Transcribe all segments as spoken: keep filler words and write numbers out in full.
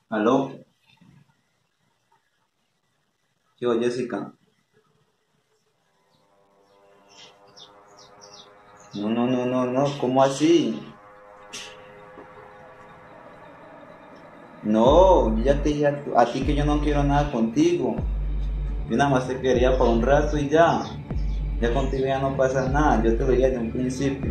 ¿Aló? Yo, Jessica. No, no, no, no, no, ¿cómo así? No, yo ya te dije a, tu- a ti que yo no quiero nada contigo. Yo nada más te quería por un rato y ya. Ya contigo ya no pasa nada, yo te lo dije desde un principio.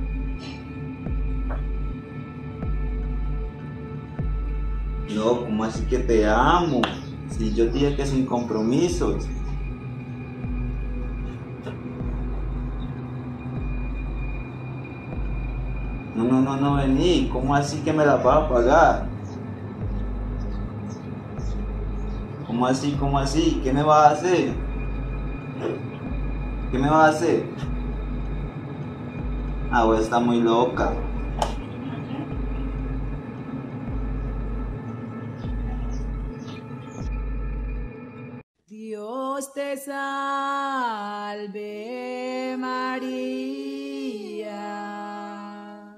No, ¿cómo así que te amo? Si yo te dije que sin compromisos. No, no, no, no, vení. ¿Cómo así que me la vas a pagar? ¿Cómo así, cómo así? ¿Qué me vas a hacer? ¿Qué me vas a hacer? Ah, voy a estar muy loca. Dios te salve María,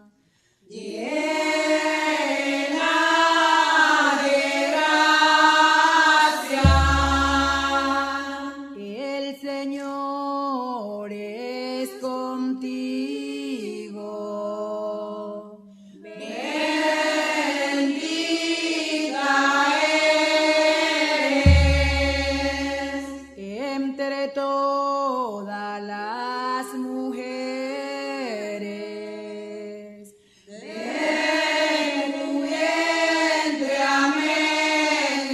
llena de gracia, el Señor es contigo. Bendita eres entre todas las mujeres. De tu vientre, amén,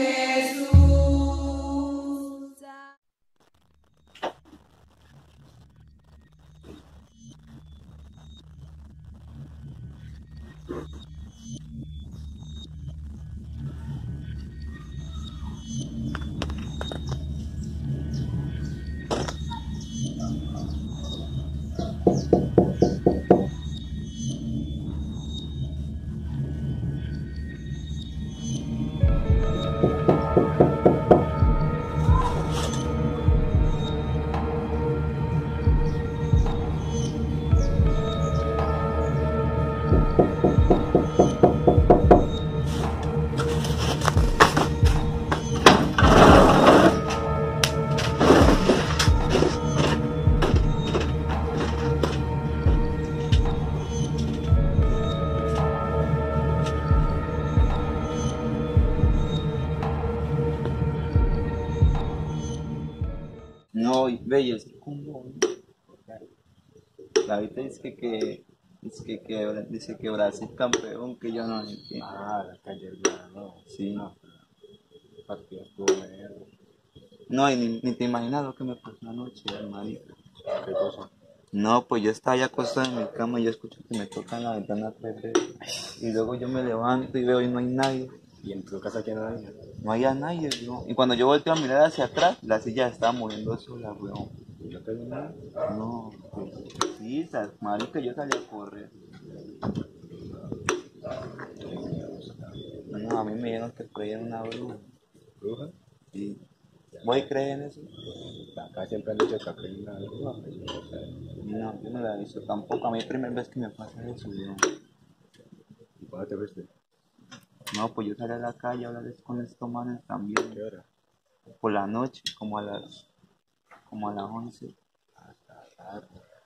Jesús. No, ve, y es que como la viste dice que, que, dice que, que, dice que Brasil campeón, que yo no sé qué. Ah, la calle ya, no. Sí. No, el partido estuvo mero. No, y ni, ni te imaginas lo que me pasó anoche, marica. ¿Qué cosa? No, pues yo estaba ya acostado en mi cama y yo escucho que me tocan la ventana tres veces. Y luego yo me levanto y veo y no hay nadie. ¿Y en tu casa quién hay? No había nadie, weón. Y cuando yo volteo a mirar hacia atrás, la silla estaba moviendo sola, weón. ¿No te vi nada? No, pues, sí, sa- marica, yo salí a correr. No, a mí me dijeron que creía en una bruja. ¿Bruja? Sí. ¿Voy a creer en eso? Acá siempre han dicho que acá hay una bruja, pero yo no sé. No, yo no la he visto tampoco. A mí es la primera vez que me pasa eso, weón. ¿Y cuándo te fuiste? No, pues yo salí a la calle a hablar con estos manes también. ¿Qué hora? Por la noche, como a las, como a las once. Hasta tarde.